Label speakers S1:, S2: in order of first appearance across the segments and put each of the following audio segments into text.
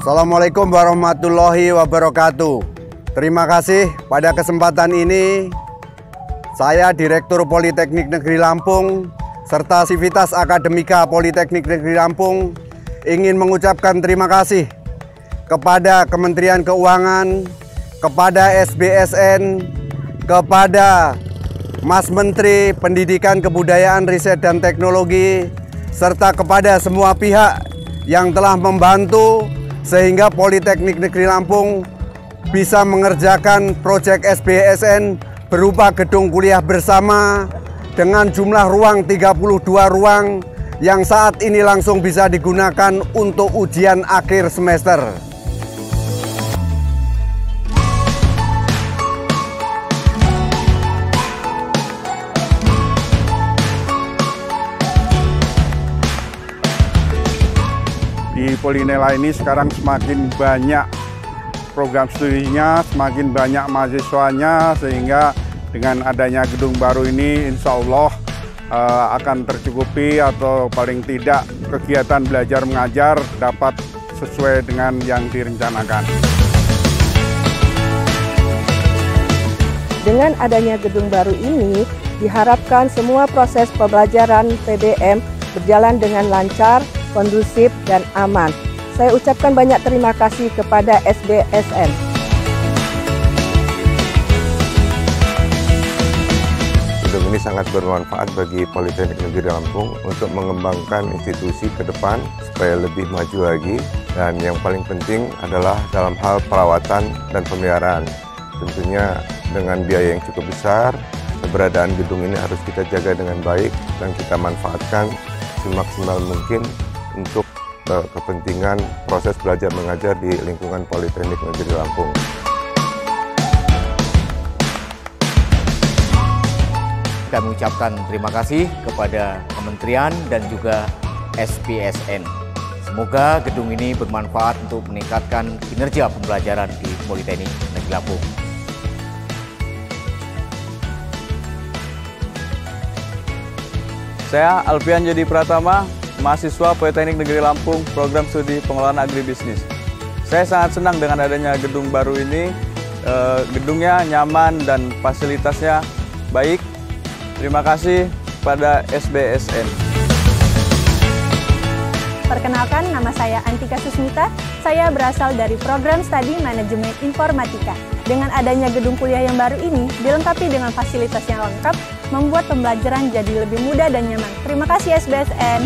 S1: Assalamualaikum warahmatullahi wabarakatuh. Terima kasih pada kesempatan ini saya Direktur Politeknik Negeri Lampung serta Sivitas Akademika Politeknik Negeri Lampung ingin mengucapkan terima kasih kepada Kementerian Keuangan, kepada SBSN, kepada Mas Menteri Pendidikan, Kebudayaan, Riset, dan Teknologi, serta kepada semua pihak yang telah membantu sehingga Politeknik Negeri Lampung bisa mengerjakan proyek SBSN berupa gedung kuliah bersama dengan jumlah ruang 32 ruang yang saat ini langsung bisa digunakan untuk ujian akhir semester.
S2: Di Polinela ini sekarang semakin banyak program studinya, semakin banyak mahasiswanya, sehingga dengan adanya gedung baru ini insya Allah akan tercukupi atau paling tidak kegiatan belajar mengajar dapat sesuai dengan yang direncanakan.
S3: Dengan adanya gedung baru ini, diharapkan semua proses pembelajaran PBM berjalan dengan lancar, kondusif, dan aman. Saya ucapkan banyak terima kasih kepada SBSN.
S4: Gedung ini sangat bermanfaat bagi Politeknik Negeri Lampung untuk mengembangkan institusi ke depan supaya lebih maju lagi, dan yang paling penting adalah dalam hal perawatan dan pemeliharaan. Tentunya dengan biaya yang cukup besar, keberadaan gedung ini harus kita jaga dengan baik dan kita manfaatkan semaksimal mungkin untuk kepentingan proses belajar mengajar di lingkungan Politeknik Negeri Lampung.
S5: Kami ucapkan terima kasih kepada Kementerian dan juga SBSN. Semoga gedung ini bermanfaat untuk meningkatkan kinerja pembelajaran di Politeknik Negeri Lampung.
S6: Saya Alfian Yudi Pratama, mahasiswa Politeknik Negeri Lampung, program studi pengelolaan agribisnis. Saya sangat senang dengan adanya gedung baru ini. Gedungnya nyaman dan fasilitasnya baik. Terima kasih pada SBSN.
S7: Perkenalkan, nama saya Antika Susmita. Saya berasal dari program studi Manajemen Informatika. Dengan adanya gedung kuliah yang baru ini, dilengkapi dengan fasilitas yang lengkap, membuat pembelajaran jadi lebih mudah dan nyaman. Terima kasih SBSN.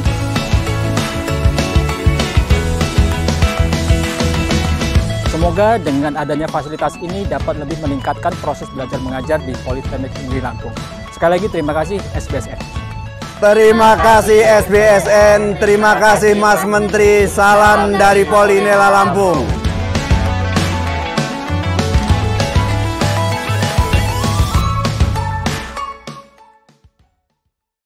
S8: Semoga dengan adanya fasilitas ini dapat lebih meningkatkan proses belajar mengajar di Politeknik Negeri Lampung. Sekali lagi terima kasih SBSN.
S1: Terima kasih SBSN, terima kasih Mas Menteri, salam dari Polinela Lampung.